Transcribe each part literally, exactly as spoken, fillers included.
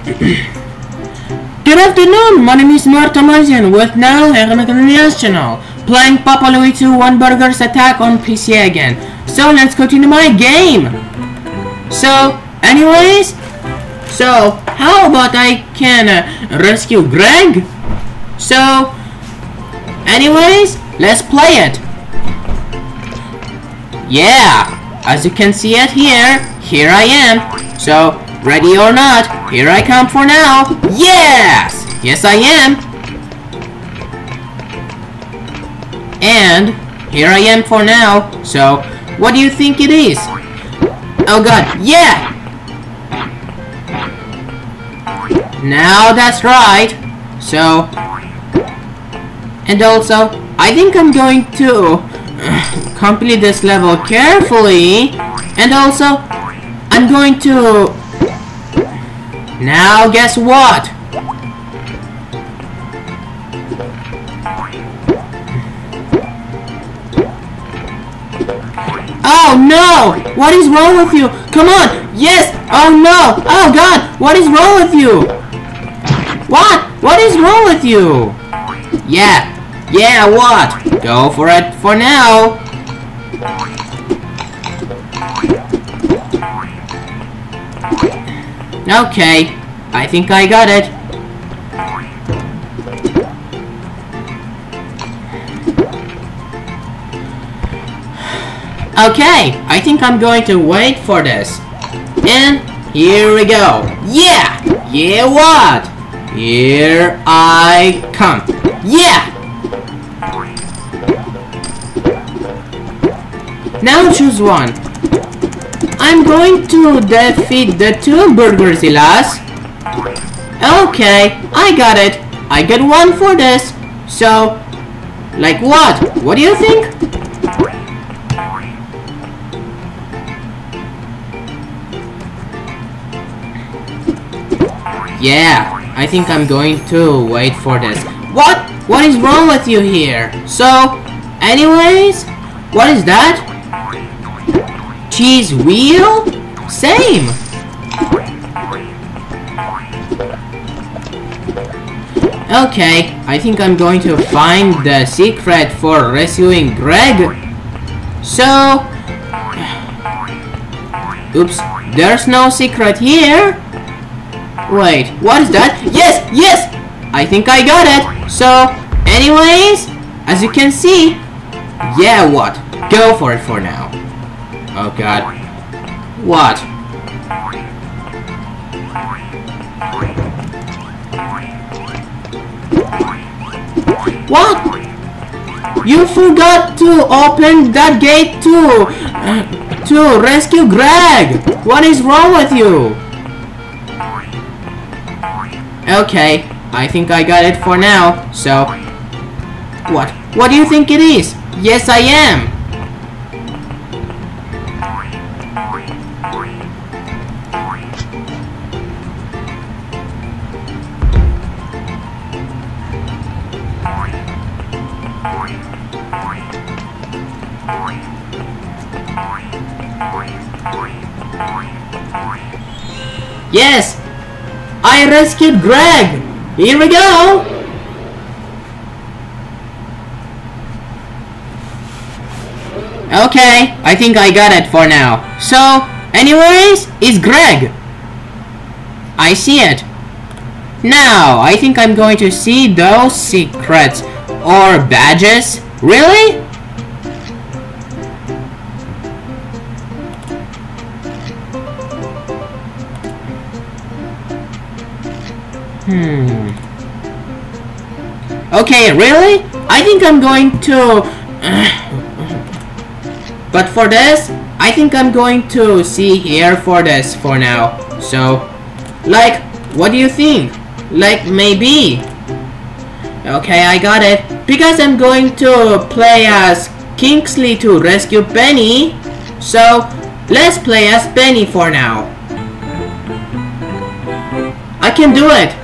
Good afternoon, my name is Marta Marzian with Now News Channel, playing Papa Louie two One Burgers Attack on P C again. So let's continue my game. So, anyways, so how about I can uh, rescue Greg? So, anyways, let's play it. Yeah, as you can see it here, here I am. So, ready or not, here I come for now. Yes! Yes, I am. And here I am for now. So, what do you think it is? Oh god, yeah! Now that's right. So, and also, I think I'm going to uh, complete this level carefully. And also, I'm going to... Now, guess what? Oh no! What is wrong with you? Come on! Yes! Oh no! Oh god! What is wrong with you? What? What is wrong with you? Yeah! Yeah, what? Go for it for now! Okay, I think I got it. Okay, I think I'm going to wait for this. And here we go. Yeah! Yeah, what? Here I come. Yeah! Now choose one. I'm going to defeat the two Burgerzillas. Okay, I got it. I get one for this. So, like what? What do you think? Yeah, I think I'm going to wait for this. What? What is wrong with you here? So, anyways, what is that? Cheese wheel? Same. Okay, I think I'm going to find the secret for rescuing Greg. So, oops, there's no secret here. Wait, what is that? Yes, yes! I think I got it. So, anyways, as you can see, yeah, what? Go for it for now. Oh god. What? What? You forgot to open that gate to uh, to rescue Greg. What is wrong with you? Okay, I think I got it for now. So, what? What do you think it is? Yes, I am. Yes! I rescued Greg! Here we go! Okay, I think I got it for now. So, anyways, it's Greg. I see it. Now, I think I'm going to see those secrets or badges. Really? Hmm. Okay, really? I think I'm going to... But for this, I think I'm going to see here for this for now. So, like, what do you think? Like, maybe. Okay, I got it. Because I'm going to play as Kingsley to rescue Penny. So, let's play as Penny for now. I can do it.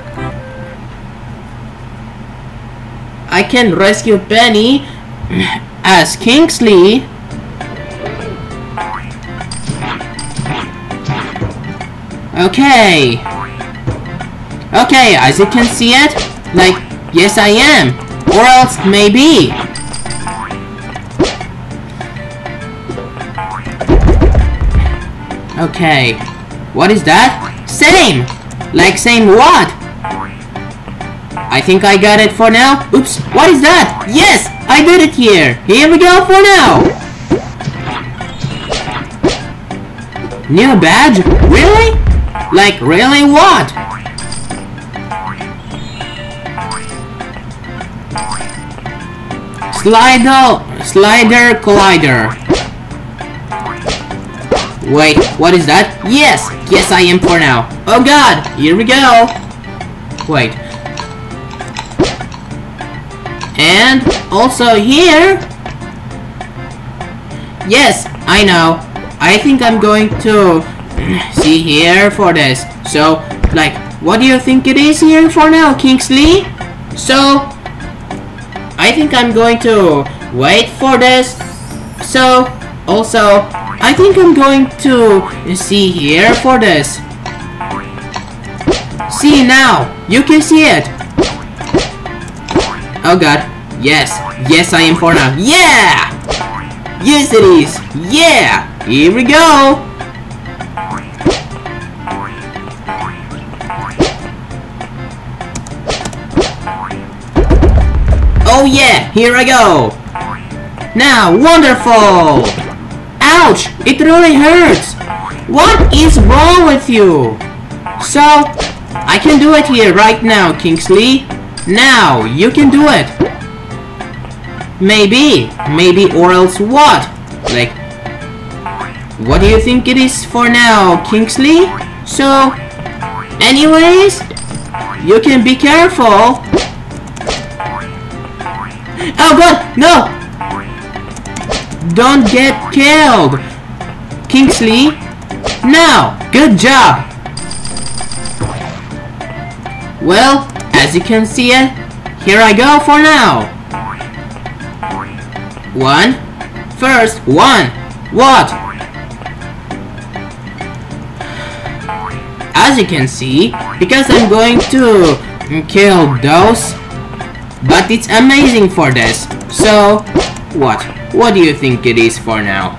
I can rescue Penny as Kingsley. Okay. Okay, as you can see it, like, yes I am, or else maybe. Okay, what is that? Same! Like same what? I think I got it for now. Oops, what is that? Yes, I did it here. Here we go for now. New badge? Really? Like really what? Slider, slider collider. Wait, what is that? Yes, yes I am for now. Oh god, here we go. Wait. And also here. Yes, I know. I think I'm going to see here for this. So, like, what do you think it is here for now, Kingsley? So, I think I'm going to wait for this. So, also, I think I'm going to see here for this. See now, you can see it. Oh god, yes, yes I am for now. Yeah! Yes it is, yeah! Here we go! Oh yeah, here I go! Now, wonderful! Ouch! It really hurts! What is wrong with you? So, I can do it here right now, Kingsley. Now, you can do it. Maybe, maybe or else what? Like, what do you think it is for now, Kingsley? So, anyways, you can be careful. Oh god, no! Don't get killed! Kingsley, now, good job! Well, as you can see it, here I go for now. One, first, one, what? As you can see, because I'm going to kill those, but it's amazing for this. So, what? What do you think it is for now?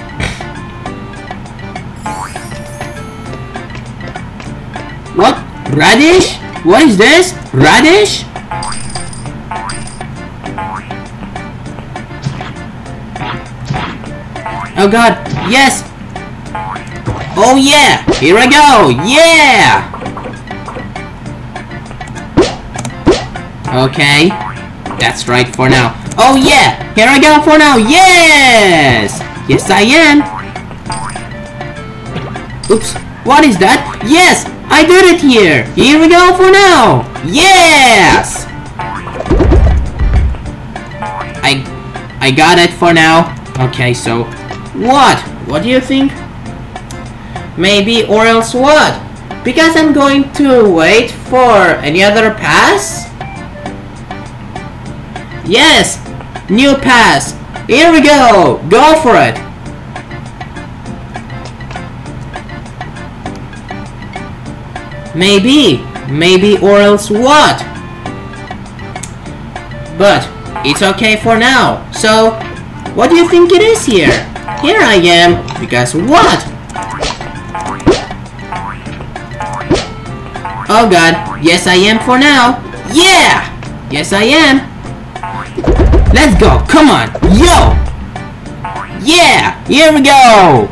What? Radish? What is this? Radish? Oh god, yes! Oh yeah! Here I go! Yeah! Okay, that's right for now. Oh yeah! Here I go for now! Yes! Yes I am! Oops, what is that? Yes! I did it here! Here we go for now! Yes! I I got it for now. Okay, so what? What do you think? Maybe or else what? Because I'm going to wait for any other pass? Yes! New pass! Here we go! Go for it! Maybe, maybe or else what? But it's okay for now. So, what do you think it is here? Here I am, because what? Oh god, yes I am for now. Yeah! Yes I am. Let's go, come on, yo! Yeah, here we go!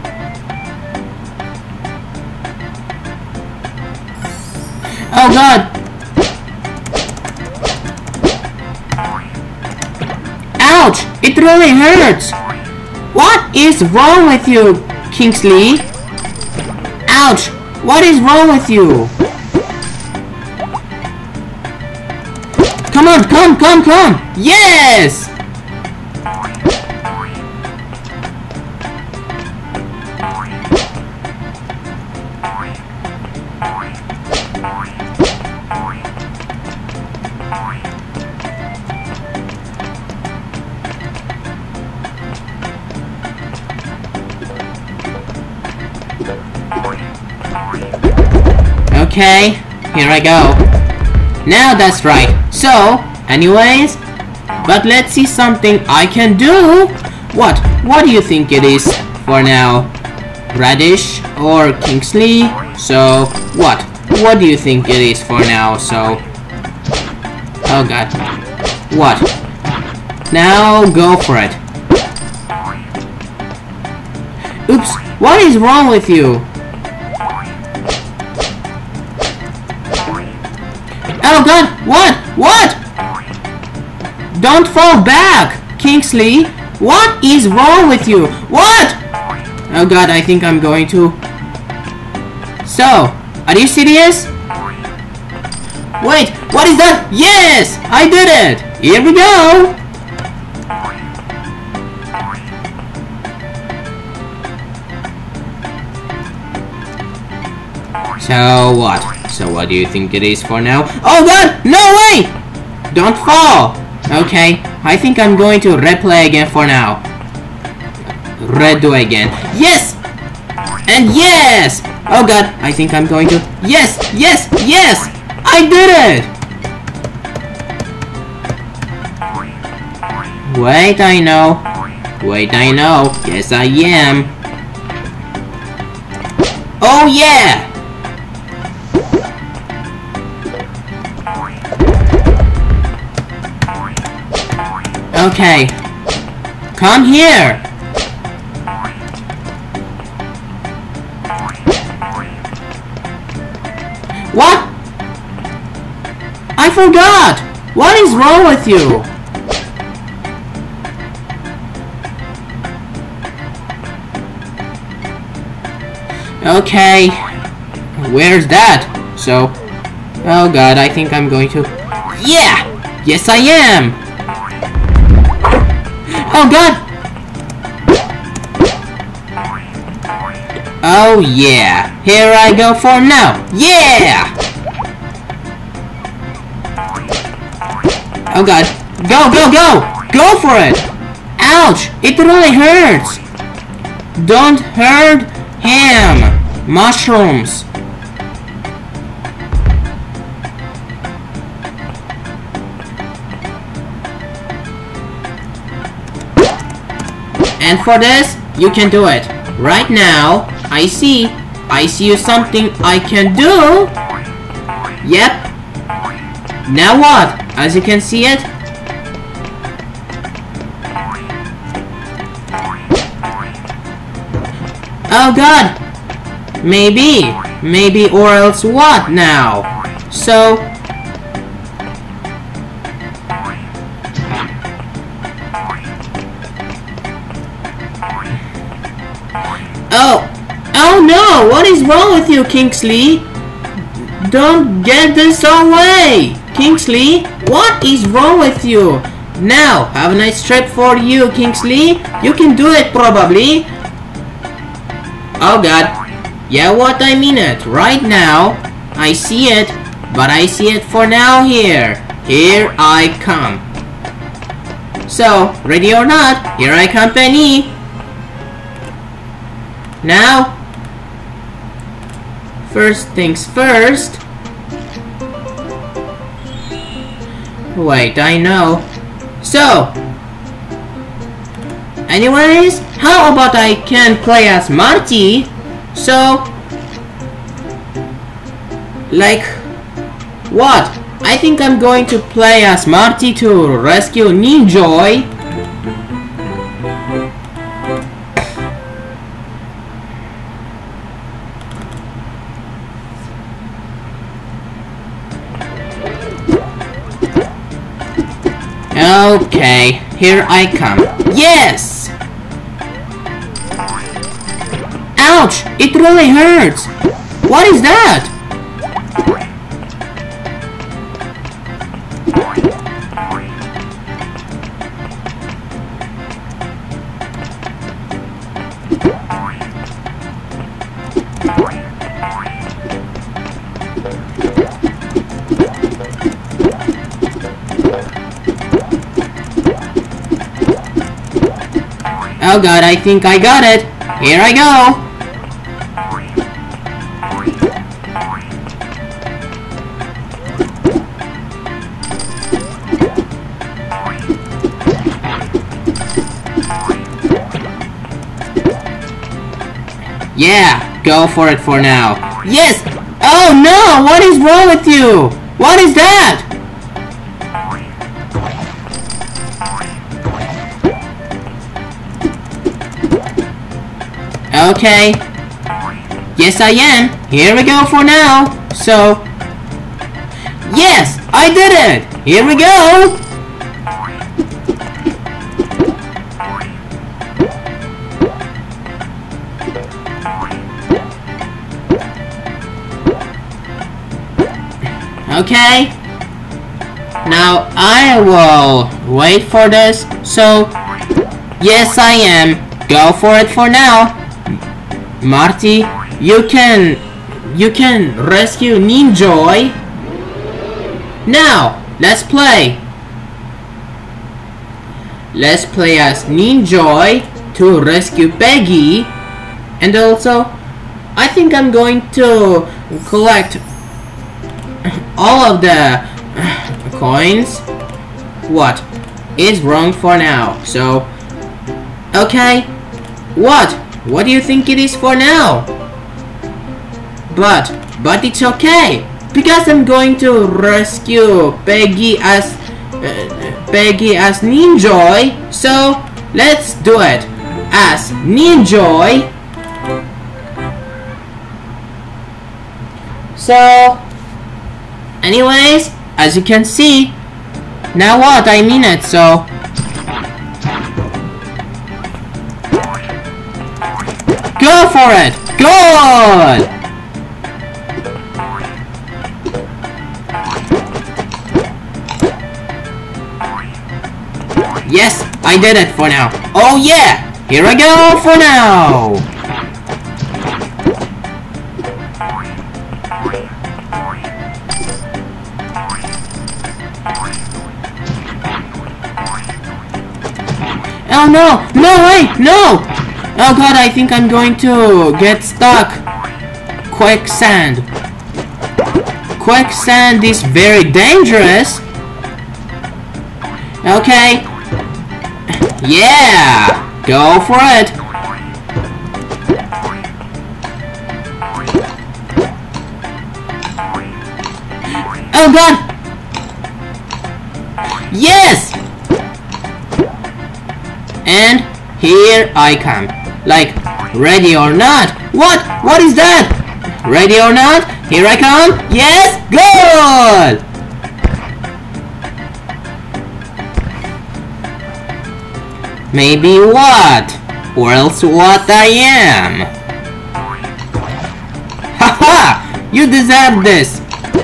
Oh god! Ouch! It really hurts! What is wrong with you, Kingsley? Ouch! What is wrong with you? Come on, come, come, come! Yes! Okay, here I go. Now that's right. So, anyways, but let's see something I can do. What? What do you think it is for now? Radish or Kingsley? So, what? What do you think it is for now? So, oh god. What? Now go for it. Oops, what is wrong with you? Oh god, what? What? Don't fall back, Kingsley. What is wrong with you? What? Oh god, I think I'm going to. So, are you serious? Wait, what is that? Yes, I did it. Here we go. So what? So what do you think it is for now? Oh god! No way! Don't fall! Okay, I think I'm going to replay again for now. Redo again. Yes! And yes! Oh god, I think I'm going to... Yes! Yes! Yes! I did it! Wait, I know. Wait, I know. Yes, I am. Oh yeah! Okay, come here. What? I forgot. What is wrong with you? Okay, where's that? So, oh god, I think I'm going to... Yeah! Yes, I am! Oh god! Oh yeah! Here I go for now! Yeah! Oh god! Go, go, go! Go for it! Ouch! It really hurts! Don't hurt him! Mushrooms! And for this, you can do it. Right now, I see. I see you something I can do. Yep. Now what? As you can see it. Oh god. Maybe. Maybe or else what now? So... Oh! Oh no! What is wrong with you, Kingsley? Don't get this away! Kingsley, what is wrong with you? Now, have a nice trip for you, Kingsley. You can do it, probably. Oh god. Yeah, what I mean it. Right now, I see it. But I see it for now here. Here I come. So, ready or not, here I come, Penny. Now, first things first. Wait, I know. So, anyways, how about I can play as Marty? So, like, what? I think I'm going to play as Marty to rescue Ninjoy. Okay, here I come. Yes! Ouch! It really hurts! What is that? Oh god, I think I got it. Here I go. Yeah, go for it for now. Yes! Oh no! What is wrong with you? What is that? Okay. Yes, I am. Here we go for now. So, yes, I did it. Here we go. Okay. Now I will wait for this. So, yes, I am. Go for it for now. Marty, you can you can rescue Ninjoy. Now, let's play. Let's play as Ninjoy to rescue Peggy. And also, I think I'm going to collect all of the coins. What is wrong for now? So, okay. What? What do you think it is for now? But, but it's okay, because I'm going to rescue Peggy as, uh, Peggy as Ninjoy, so let's do it as Ninjoy. So, anyways, as you can see, now what, I mean it, so go for it! Good! Yes, I did it for now. Oh yeah! Here I go for now! Oh no! No, wait! No! Oh god, I think I'm going to get stuck. Quicksand. Quicksand is very dangerous. Okay. Yeah! Go for it. Oh god! Yes! And here I come. Like, ready or not? What? What is that? Ready or not? Here I come. Yes! Good! Maybe what? Or else what I am? Haha! You deserve this!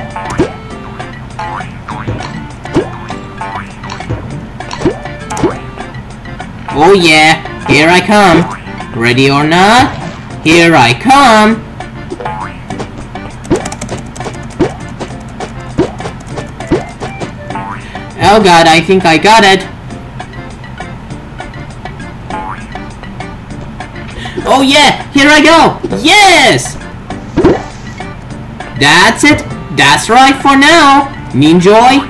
Oh yeah, here I come. Ready or not? Here I come. Oh god, I think I got it. Oh yeah, here I go. Yes! That's it. That's right for now. Ninjoy.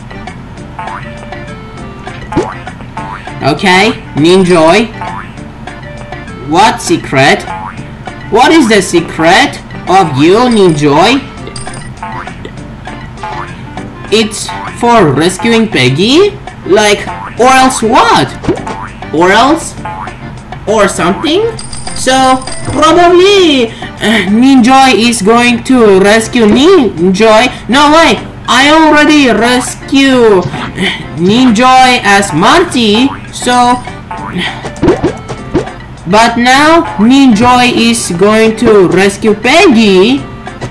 Okay, Ninjoy. What secret? What is the secret of you, Ninjoy? It's for rescuing Peggy? Like, or else what? Or else? Or something? So, probably uh, Ninjoy is going to rescue Ninjoy. No, wait. I already rescue Ninjoy as Marty. So, but now Ninjoy is going to rescue Peggy.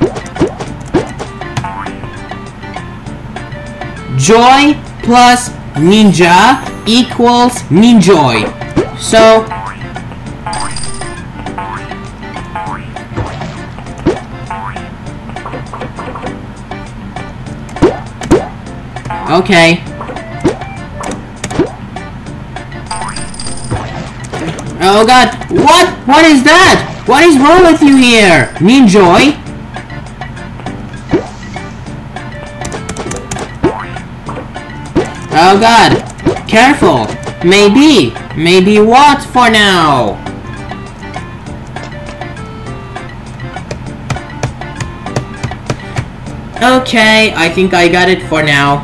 Joy plus Ninja equals Ninjoy. So, okay. Oh god, what? What is that? What is wrong with you here, Ninjoy? Oh god, careful. Maybe, maybe what for now? Okay, I think I got it for now.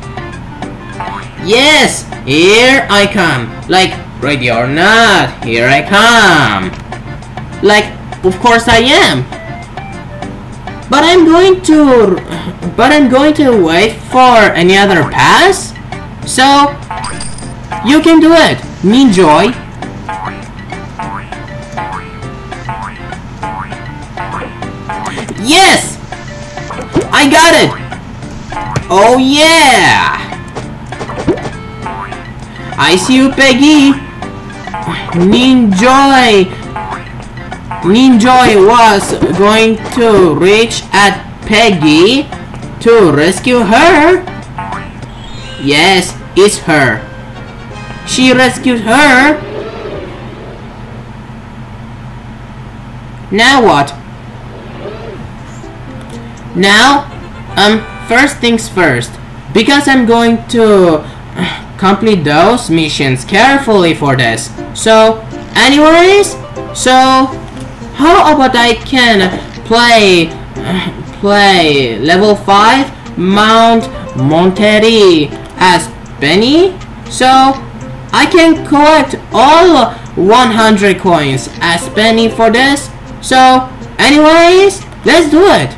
Yes, here I come. Like, ready or not, here I come. Like, of course I am. But I'm going to... But I'm going to wait for any other pass. So, you can do it. Ninjoy. Yes! I got it! Oh yeah! I see you, Peggy! Ninjoy! Ninjoy was going to reach at Peggy to rescue her. Yes, it's her. She rescued her. Now what? Now, um, first things first, because I'm going to complete those missions carefully for this. So, anyways, so how about I can play play level five Mount Monterey as Benny? So I can collect all one hundred coins as Benny for this. So, anyways, let's do it.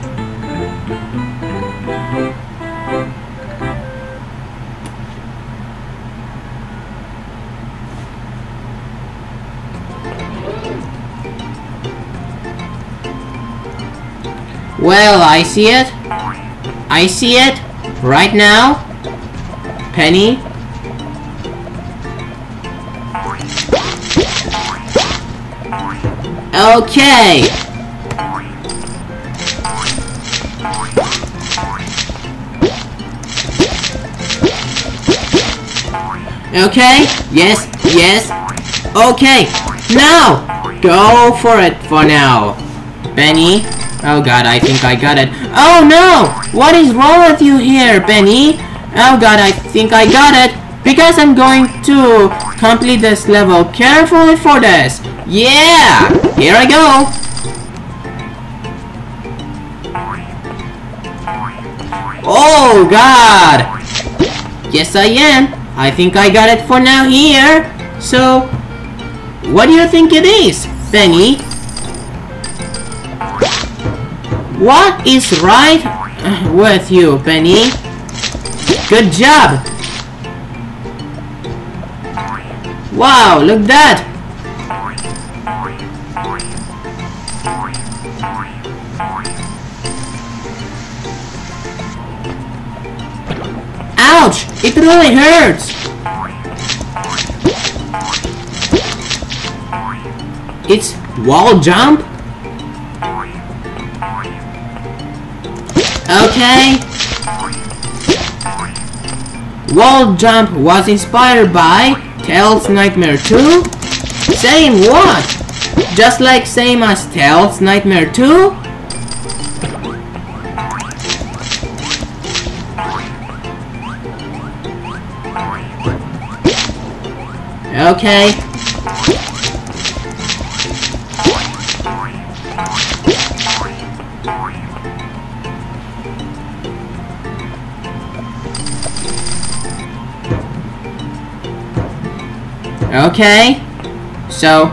Well, I see it. I see it right now. Penny. Okay. Okay. Yes. Yes. Okay. Now, go for it for now, Benny. Oh god, I think I got it. Oh no! What is wrong with you here, Benny? Oh god, I think I got it. Because I'm going to complete this level carefully for this. Yeah! Here I go! Oh god! Yes I am. I think I got it for now here. So, what do you think it is, Benny? What is right with you, Benny? Good job! Wow, look at that! Ouch! It really hurts! It's wall jump? Okay. Wall jump was inspired by Tails Nightmare two? Same what? Just like same as Tails Nightmare two? Okay. Okay, so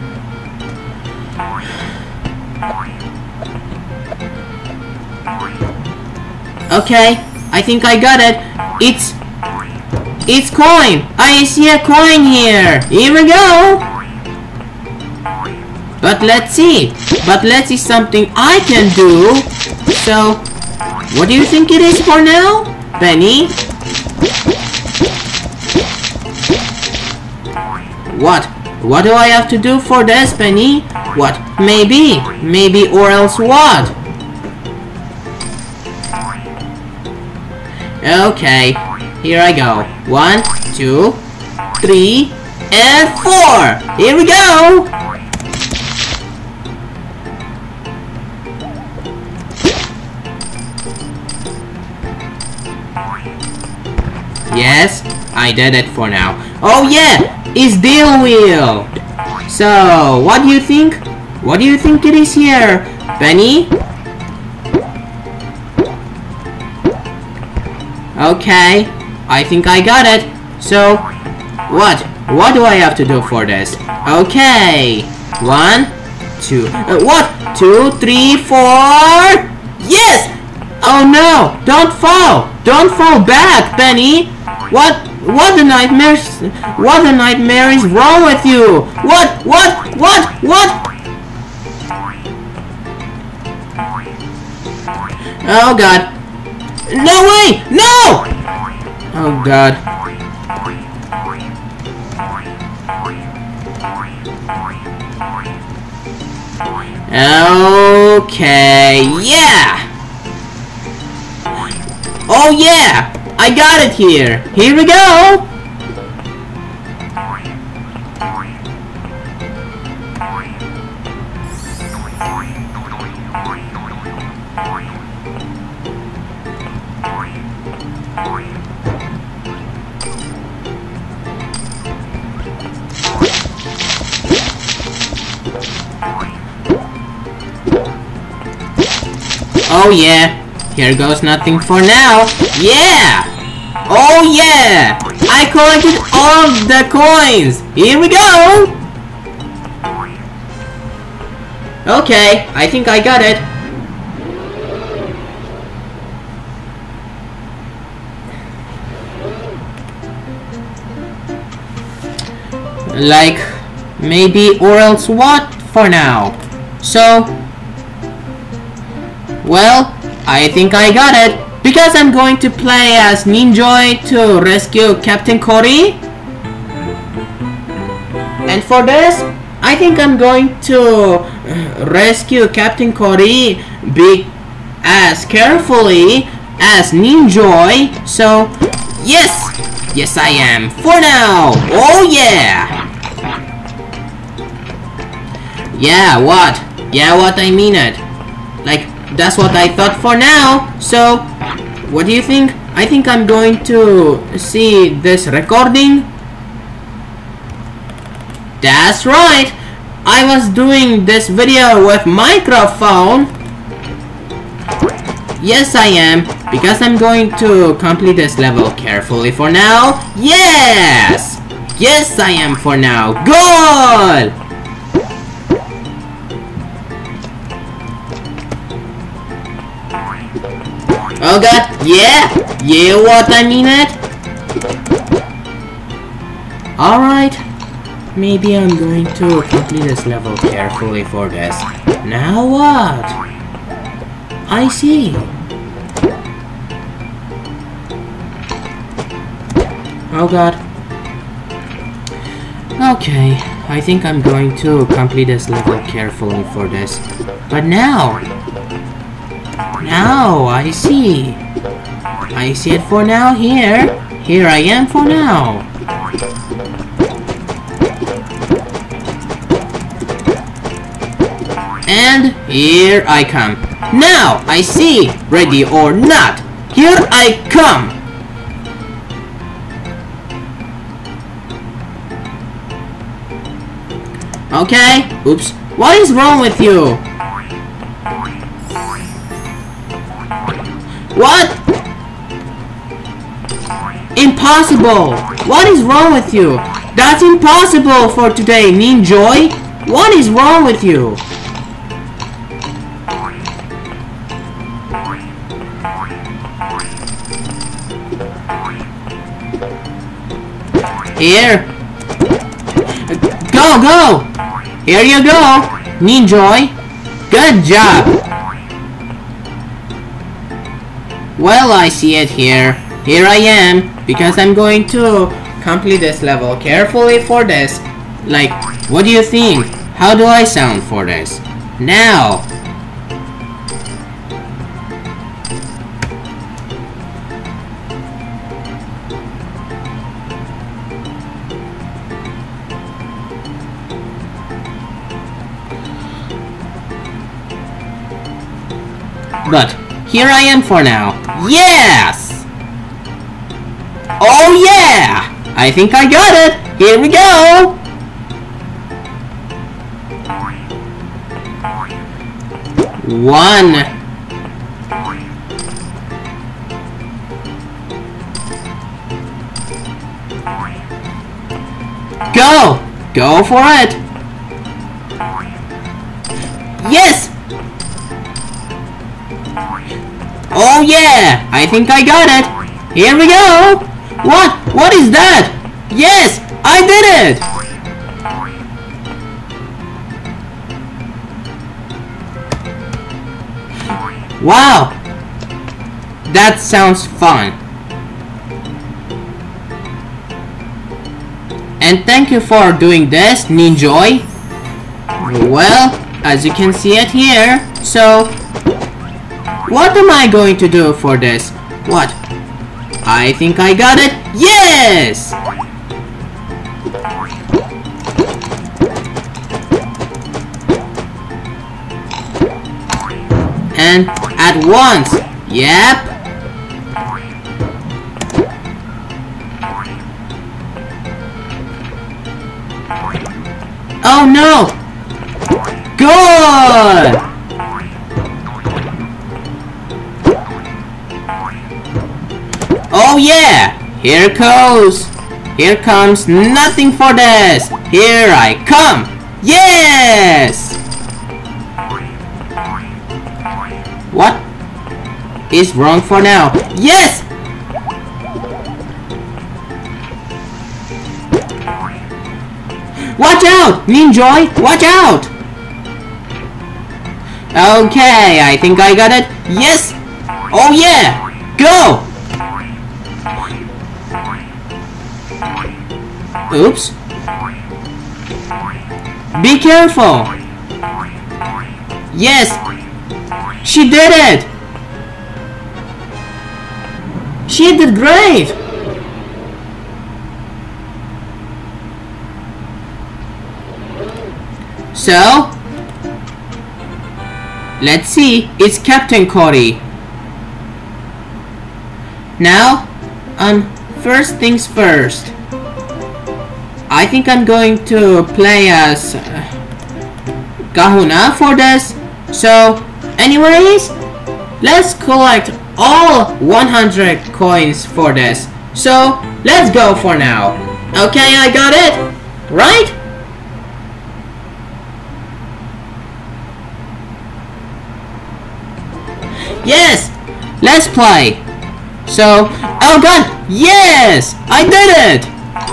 okay, I think I got it. It's it's coin. I see a coin here. Here we go. But let's see. But let's see something I can do. So, what do you think it is for now, Benny? What? What do I have to do for this, Benny? What? Maybe. Maybe or else what? Okay. Here I go. One, two, three, and four. Here we go. Yes, I did it for now. Oh yeah! Is deal wheel. So, what do you think? What do you think it is here, Benny? Okay, I think I got it. So, what? What do I have to do for this? Okay, one, two, uh, what? Two, three, four. Yes! Oh no! Don't fall! Don't fall back, Penny! What? What the nightmares? What the nightmare is wrong with you? What? What? What? What? Oh god! No way! No! Oh god! Okay, yeah! Oh yeah! I got it here! Here we go! Oh yeah! Here goes nothing for now! Yeah! Oh yeah! I collected all of the coins! Here we go! Okay, I think I got it. Like, maybe or else what for now? So, well, I think I got it. Because I'm going to play as Ninjoy to rescue Captain Cory. And for this, I think I'm going to rescue Captain Cory big as carefully as Ninjoy. So, yes! Yes, I am. For now! Oh yeah! Yeah, what? Yeah, what I mean it. Like, that's what I thought for now. So, what do you think? I think I'm going to see this recording. That's right. I was doing this video with microphone. Yes, I am. Because I'm going to complete this level carefully for now. Yes! Yes, I am for now. Good! Oh god, yeah! Yeah, what I mean it? Alright. Maybe I'm going to complete this level carefully for this. Now what? I see. Oh god. Okay, I think I'm going to complete this level carefully for this. But now... Now, I see. I see it for now here. Here I am for now. And here I come. Now, I see. Ready or not. Here I come. Okay. Oops. What is wrong with you? What? Impossible! What is wrong with you? That's impossible for today, Ninjoy! What is wrong with you? Here! Go, go! Here you go! Ninjoy! Good job! Well, I see it here. Here I am, because I'm going to complete this level carefully for this. Like, what do you think? How do I sound for this? Now! But, here I am for now. Yes! Oh yeah! I think I got it! Here we go! One. Go! Go for it! Yes! Oh yeah! I think I got it! Here we go! What? What is that? Yes! I did it! Wow! That sounds fun. And thank you for doing this, Ninjoy. Well, as you can see it here, so what am I going to do for this? What? I think I got it. Yes! And at once. Yep. Oh no! Good! Oh yeah! Here goes! Here comes nothing for this! Here I come! Yes! What is wrong for now? Yes! Watch out! Ninjoy! Watch out! Okay, I think I got it. Yes! Oh yeah! Go! Oops. Be careful! Yes! She did it! She did great! So, let's see, it's Captain Cody. Now, um, first things first. I think I'm going to play as uh, Kahuna for this. So, anyways, let's collect all one hundred coins for this. So, let's go for now. Okay, I got it, right? Yes, let's play. So, oh god, yes, I did it.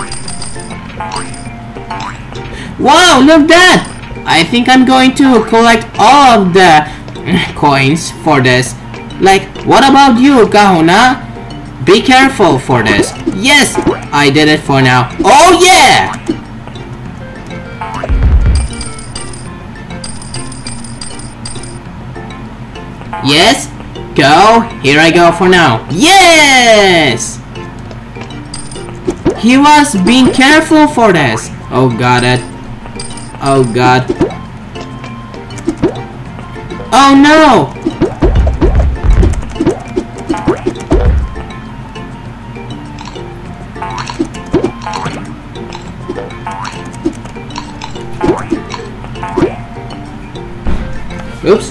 Wow, look that. I think I'm going to collect all of the coins for this. Like, what about you, Kahuna? Be careful for this. Yes, I did it for now. Oh yeah! Yes, go. Here I go for now. Yes! He was being careful for this. Oh, got it. Oh god. Oh no! Oops.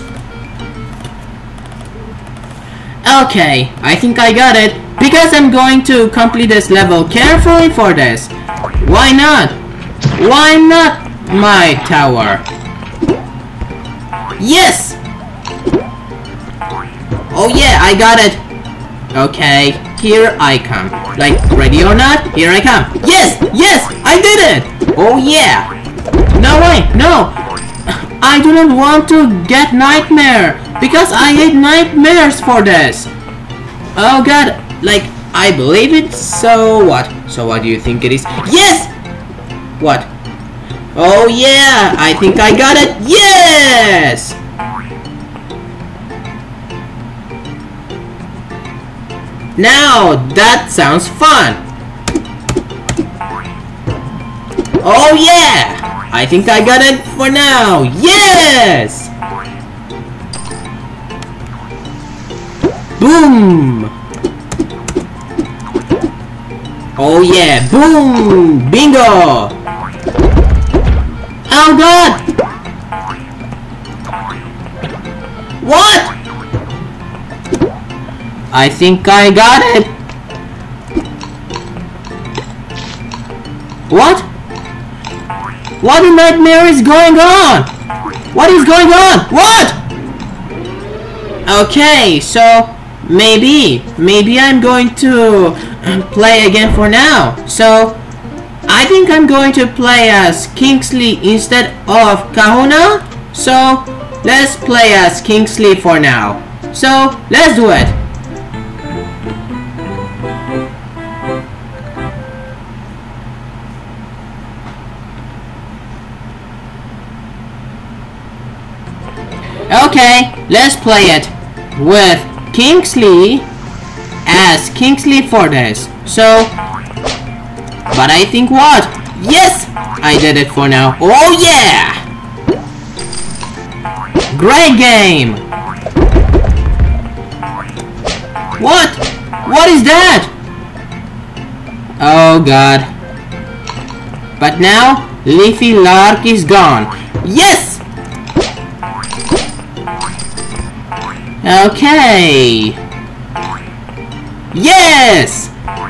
Okay, I think I got it. Because I'm going to complete this level carefully for this. Why not? Why not my tower? Yes! Oh yeah, I got it. Okay, here I come. Like, ready or not, here I come. Yes! Yes! I did it! Oh yeah! No way! No! I do not want to get nightmare! Because I hate nightmares for this! Oh god! Like, I believe it, so what? So what do you think it is? Yes! What? Oh yeah! I think I got it! Yes! Now, that sounds fun! Oh yeah! I think I got it for now! Yes! Boom! Oh yeah! Boom! Bingo! Oh god! What? I think I got it! What? What a nightmare is going on? What is going on? What? Okay, so maybe, maybe I'm going to play again for now. So I think I'm going to play as Kingsley instead of Kahuna. So let's play as Kingsley for now. So let's do it. Okay, let's play it with Kingsley as Kingsley for this. So, but I think what? Yes! I did it for now. Oh yeah! Great game! What? What is that? Oh god. But now, Leafy Lark is gone. Yes! Okay. Yes!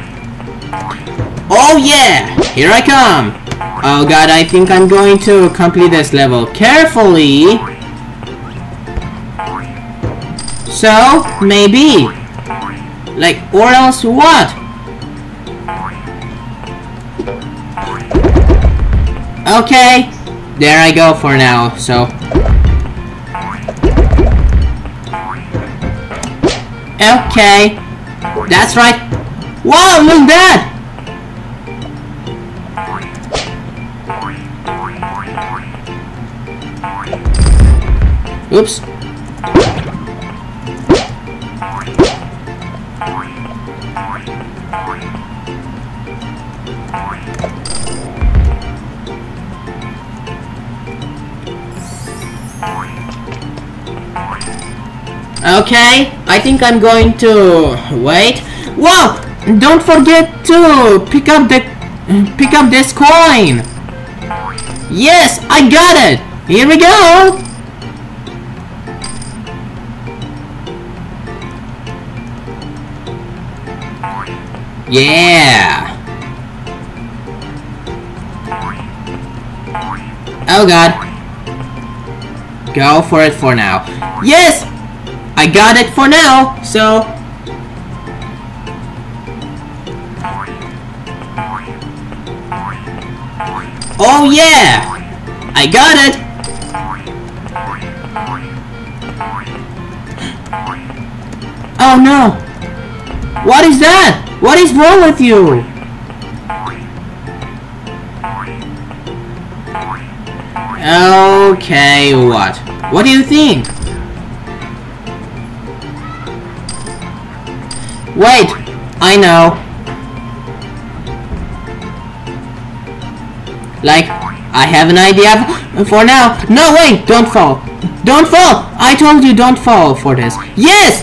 Oh yeah! Here I come! Oh god, I think I'm going to complete this level carefully. So, maybe. Like, or else what? Okay. There I go for now, so. Okay. That's right. Wow, look at that! Oops. Okay, I think I'm going to wait. Wow! Don't forget to pick up the pick up this coin. Yes, I got it. Here we go. Yeah. Oh god. Go for it for now. Yes! I got it for now, so. Oh yeah! I got it! Oh no! What is that? What is wrong with you? Okay, what? What do you think? Wait, I know. Like, I have an idea for now. No, wait, don't fall. Don't fall! I told you don't fall for this. Yes!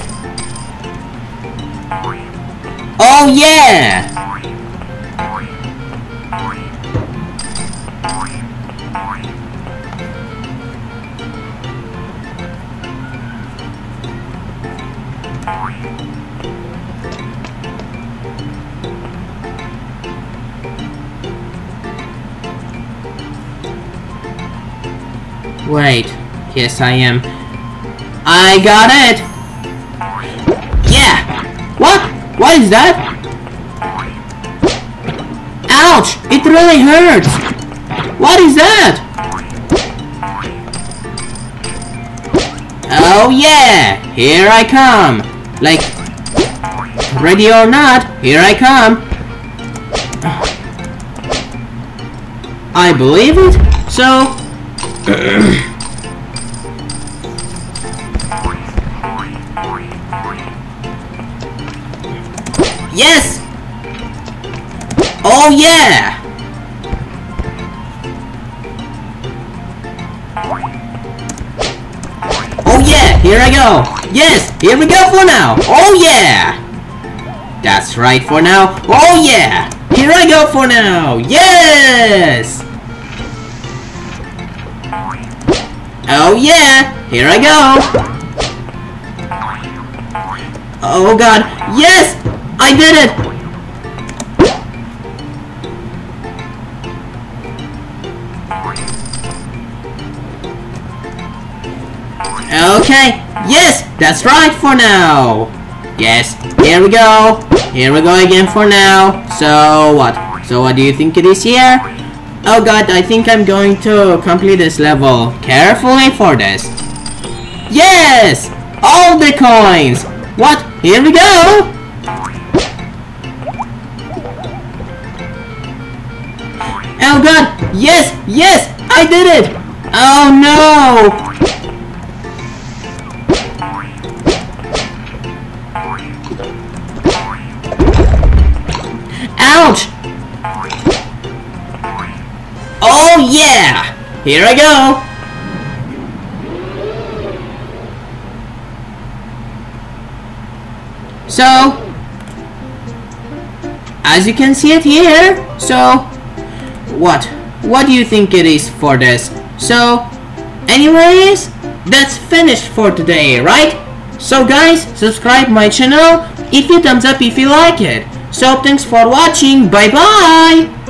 Oh yeah! Wait, yes I am. I got it! Yeah! What? What is that? Ouch! It really hurts! What is that? Oh yeah! Here I come! Like, ready or not, here I come! I believe it, so... Yes! Oh yeah! Oh yeah! Here I go! Yes! Here we go for now! Oh yeah! That's right for now! Oh yeah! Here I go for now! Yes! Oh yeah! Here I go! Oh god! Yes! I did it! Okay, yes, that's right for now. Yes, here we go. Here we go again for now. So what? So what do you think it is here? Oh god, I think I'm going to complete this level carefully for this. Yes! All the coins! What? Here we go! Oh god! Yes! Yes! I did it! Oh no! Ouch! Oh yeah! Here I go! So, as you can see it here, so, what? What do you think it is for this? So, anyways, that's finished for today, right? So guys, subscribe my channel, if you thumbs up if you like it. So, thanks for watching, bye bye!